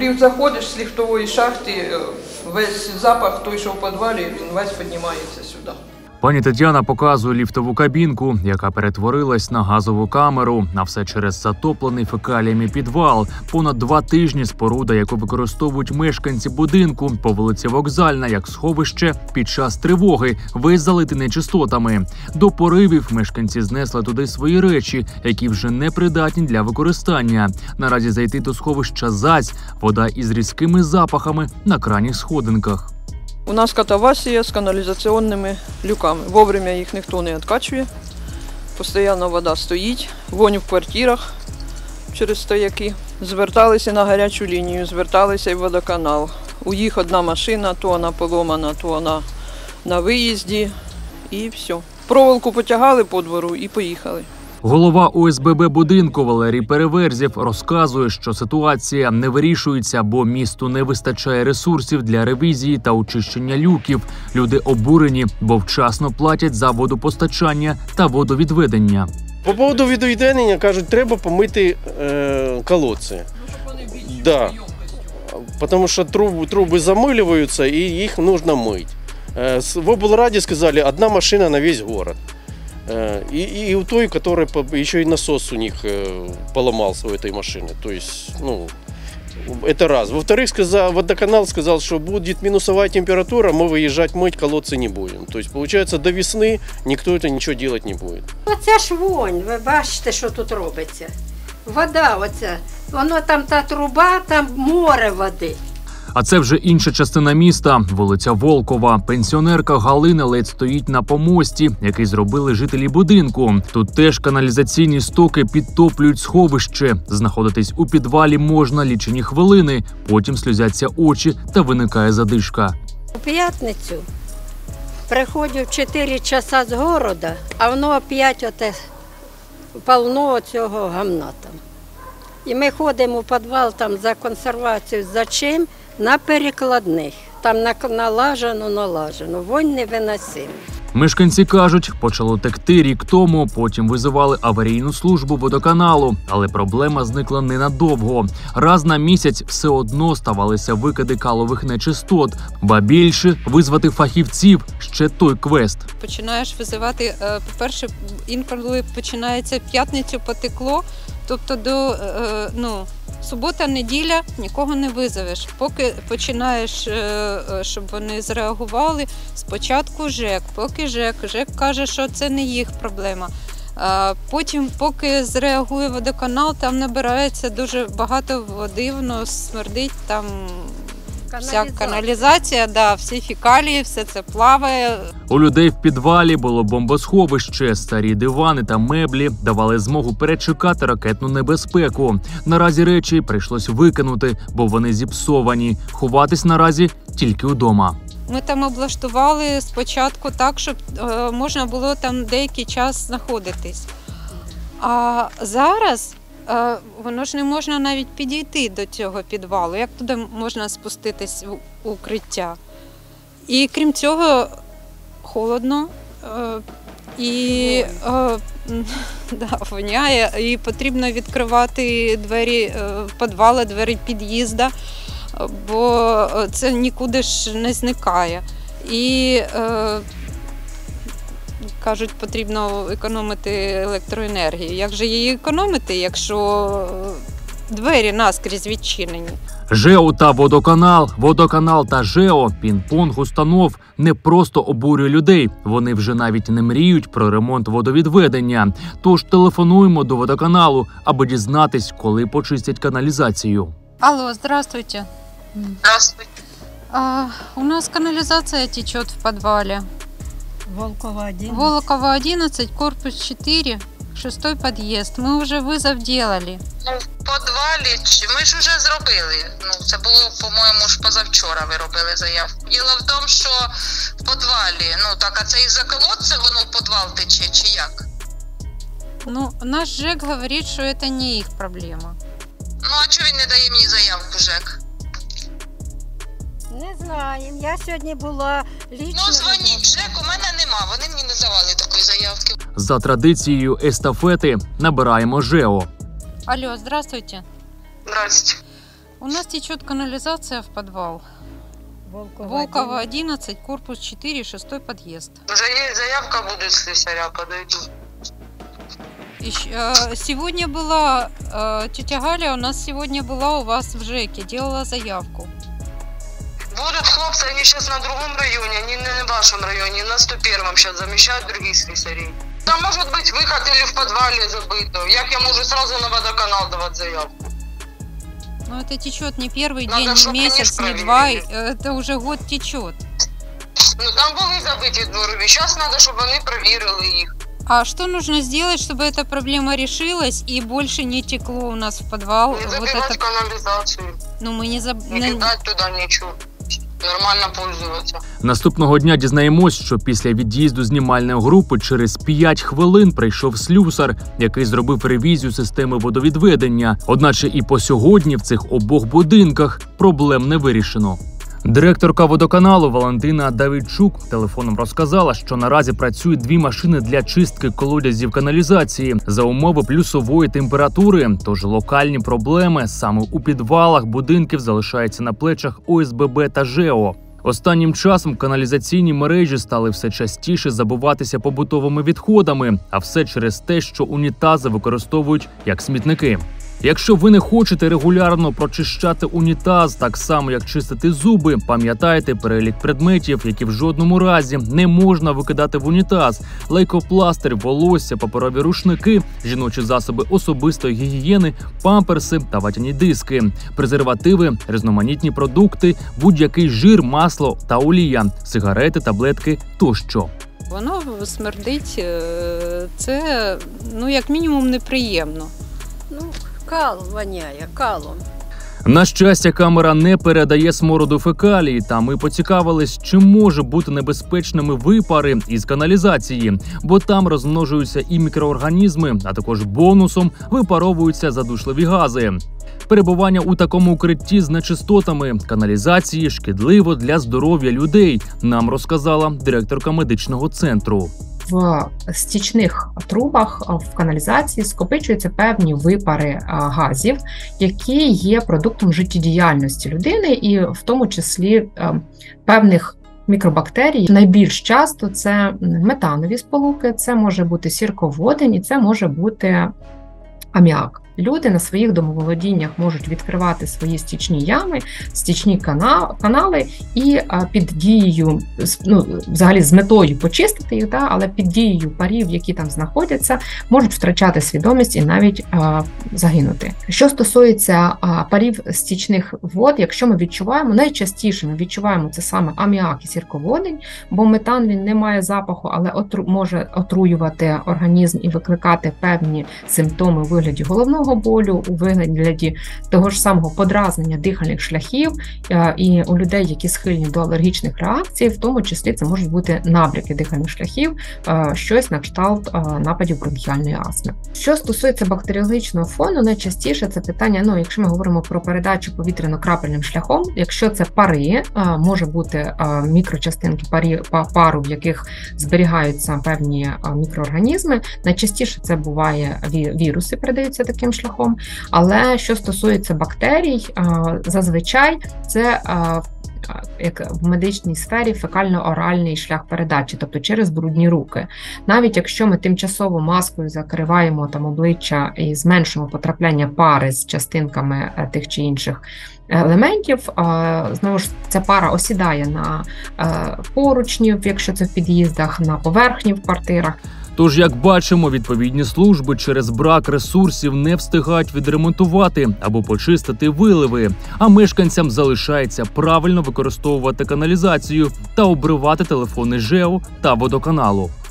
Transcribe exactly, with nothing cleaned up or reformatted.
ліфт заходиш з ліфтової шахти, весь запах той, що в підвалі, він весь піднімається сюди. Пані Тетяна показує ліфтову кабінку, яка перетворилась на газову камеру. А все через затоплений фекаліями підвал. Понад два тижні споруда, яку використовують мешканці будинку по вулиці Вокзальна як сховище під час тривоги, весь залитий нечистотами. До поривів мешканці знесли туди свої речі, які вже не придатні для використання. Наразі зайти до сховища зась, вода із різкими запахами на крайніх сходинках. У нас катавасія з каналізаційними люками. Вовремя їх ніхто не відкачує. Постійно вода стоїть, вонь в квартирах через стояки. Зверталися на гарячу лінію, зверталися і в водоканал. У їх одна машина, то вона поломана, то вона на виїзді і все. Проволоку потягали по двору і поїхали. Голова О С Б Б будинку Валерій Переверзєв розказує, що ситуація не вирішується, бо місту не вистачає ресурсів для ревізії та очищення люків. Люди обурені, бо вчасно платять за водопостачання та водовідведення. По поводу водовідведення, кажуть, треба помити е, колодці. Да. Тому що труби, труби замилюються і їх потрібно мити. Е, в облраді сказали, одна машина на весь город. И, и у той, который еще и насос у них поломался у этой машины. То есть, ну, это раз. Во-вторых, сказал, водоканал сказал, что будет минусовая температура, мы выезжать мыть колодцы не будем. То есть, получается, до весны никто это ничего делать не будет. Оця ж вонь, ви бачите, що тут робиться. Вода оця, воно там та труба, там море води. А це вже інша частина міста – вулиця Волкова. Пенсіонерка Галина ледь стоїть на помості, який зробили жителі будинку. Тут теж каналізаційні стоки підтоплюють сховище. Знаходитись у підвалі можна лічені хвилини, потім сльозяться очі та виникає задишка. У п'ятницю приходжу в чотири часа з города, а воно опять оте повно цього гамна там. І ми ходимо у підвал там за консервацію, за чим? На перекладних. Там налажено, налажено. Вонь невиносима. Мешканці кажуть, почало текти рік тому, потім визивали аварійну службу водоканалу. Але проблема зникла ненадовго. Раз на місяць все одно ставалися викиди калових нечистот. Ба більше, визвати фахівців – ще той квест. Починаєш визивати, по-перше, інколи починається п'ятницю потекло, тобто до, ну, субота, неділя нікого не визовеш. Поки починаєш, щоб вони зреагували, спочатку ЖЕК, поки ЖЕК. ЖЕК каже, що це не їх проблема. Потім, поки зреагує водоканал, там набирається дуже багато води, воно смердить, там вся каналізація, да, всі фекалії, все це плаває. У людей в підвалі було бомбосховище. Старі дивани та меблі давали змогу перечекати ракетну небезпеку. Наразі речі прийшлось викинути, бо вони зіпсовані. Ховатись наразі тільки вдома. Ми там облаштували спочатку так, щоб е, можна було там деякий час знаходитись. А зараз е, воно ж не можна навіть підійти до цього підвалу. Як туди можна спуститись в укриття? І крім цього, холодно е, і е, да, воняє, і потрібно відкривати двері е, підвалу, двері під'їзду, бо це нікуди ж не зникає. І, е, кажуть, потрібно економити електроенергію. Як же її економити, якщо двері наскрізь відчинені? ЖЕО та водоканал, водоканал та ЖЕО, пінг-понг установ не просто обурює людей. Вони вже навіть не мріють про ремонт водовідведення. Тож телефонуємо до водоканалу, аби дізнатись, коли почистять каналізацію. Алло, здравствуйте. Здравствуйте. А, у нас канализация течет в подвале. Волкова один. Волкова одиннадцать, корпус четыре, шестой подъезд. Мы уже вызов делали. Ну, в підвалі ми ж вже зробили. Ну, це було, по-моєму, ж позавчора ви робили заявку. Діло в тому, що в підвалі, ну так, а це із-за колодця воно в підвал тече, чи як? Ну, наш ЖЕК говорит, что это не их проблема. Ну, а чого він не дає мені заявку, ЖЕК? Не знаємо. Я сьогодні була лічно. Ну, дзвоніть, ЖЕК у мене нема, вони мені не давали такої заявки. За традицією естафети набираємо ЖЕО. Алло, здравствуйте. Здравствуйте. У нас течет канализация в подвал. Волкова одиннадцать, корпус четыре, шестой подъезд. Уже есть заявка, буду слесаря, подойду. Ещё, э, сегодня была, э, тетя Галя у нас сегодня была у вас в ЖЭКе, делала заявку. Будут хлопцы, они сейчас на другом районе, они не в вашем районе, на сто первом сейчас замещают других слесарей. Там может быть выход или в подвале забыто. Як я могу сразу на водоканал давать заявку? Но это течет не первый Надо, день, не чтоб месяц, они не два, проверили. это уже год течет. Ну там були забиті дворові, зараз треба, щоб вони перевірили їх. А что нужно сделать, чтобы эта проблема решилась и больше не текло у нас в подвал? Не Вот забивати это... каналізацію, Ну, мы не заб... не кидати туди нічого. Нормально пользуватися. Наступного дня дізнаємось, що після від'їзду знімальної групи через п'ять хвилин прийшов слюсар, який зробив ревізію системи водовідведення. Одначе і по сьогодні в цих обох будинках проблем не вирішено. Директорка водоканалу Валентина Давидчук телефоном розказала, що наразі працюють дві машини для чистки колодязів каналізації за умови плюсової температури, тож локальні проблеми саме у підвалах будинків залишаються на плечах О С Б Б та ЖЕО. Останнім часом каналізаційні мережі стали все частіше забиватися побутовими відходами, а все через те, що унітази використовують як смітники. Якщо ви не хочете регулярно прочищати унітаз, так само як чистити зуби, пам'ятайте перелік предметів, які в жодному разі не можна викидати в унітаз: лейкопластир, волосся, паперові рушники, жіночі засоби особистої гігієни, памперси та ватяні диски, презервативи, різноманітні продукти, будь-який жир, масло та олія, сигарети, таблетки тощо. Воно смердить, це, ну, як мінімум, неприємно. Ну, кал воняє, калом. На щастя, камера не передає смороду фекалій, та ми поцікавились, чи може бути небезпечними випари із каналізації, бо там розмножуються і мікроорганізми, а також бонусом випаровуються задушливі гази. Перебування у такому укритті з нечистотами каналізації шкідливо для здоров'я людей, нам розказала директорка медичного центру. В стічних трубах в каналізації скопичуються певні випари газів, які є продуктом життєдіяльності людини, і в тому числі певних мікробактерій. Найбільш часто це метанові сполуки, це може бути сірководень і це може бути аміак. Люди на своїх домоволодіннях можуть відкривати свої стічні ями, стічні канали і під дією, ну, взагалі з метою почистити їх, да, але під дією парів, які там знаходяться, можуть втрачати свідомість і навіть а, загинути. Що стосується а, парів стічних вод, якщо ми відчуваємо, найчастіше ми відчуваємо це саме аміак і сірководень, бо метан він не має запаху, але отру, може отруювати організм і викликати певні симптоми у вигляді головного болю, у вигляді того ж самого подразнення дихальних шляхів, і у людей, які схильні до алергічних реакцій, в тому числі це можуть бути набряки дихальних шляхів, щось на кшталт нападів бронхіальної астми. Що стосується бактеріологічного фону, найчастіше це питання, ну, якщо ми говоримо про передачу повітряно-крапельним шляхом, якщо це пари, може бути мікрочастинки пару, в яких зберігаються певні мікроорганізми, найчастіше це буває віруси, передаються таким шляхом, але що стосується бактерій, зазвичай це як в медичній сфері фекально-оральний шлях передачі, тобто через брудні руки. Навіть якщо ми тимчасово маскою закриваємо там обличчя і зменшимо потрапляння пари з частинками тих чи інших елементів, знову ж ця пара осідає на поручні, якщо це в під'їздах, на поверхні в квартирах. Тож, як бачимо, відповідні служби через брак ресурсів не встигають відремонтувати або почистити виливи, а мешканцям залишається правильно використовувати каналізацію та обривати телефони ЖЕО та водоканалу.